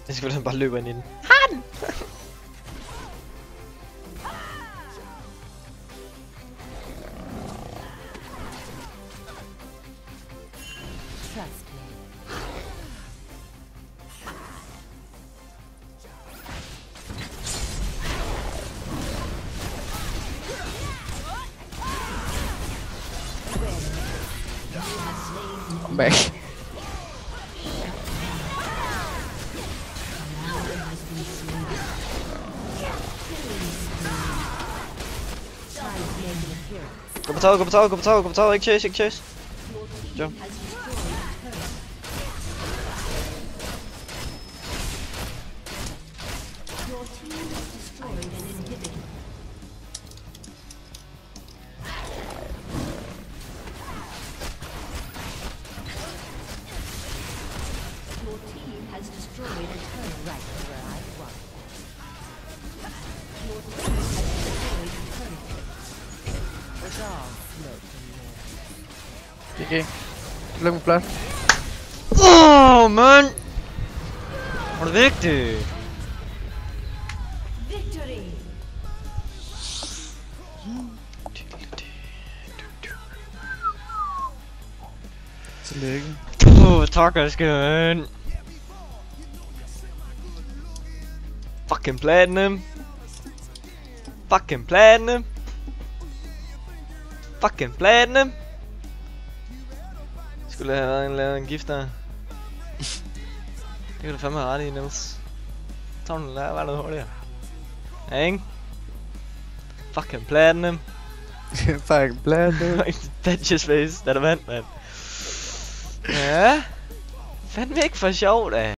Jeg skal bare løbe ind i den. Han! Come back. Gå på tower, ikke chase. Jump. GG. Luk med blot. Man! Hvor er det vigtigt? Tillykke. Tak, Asken. Fucking platinum. Skulle have lavet en gift der. Det kan du fandme have ret i, Niels. Så den lader være noget hurtigere. Ja, ikke? Fucking platinum. Fucking platinum. Thatcher's face, der vandt, mand. Ja. Fandme ikke for sjovt, da.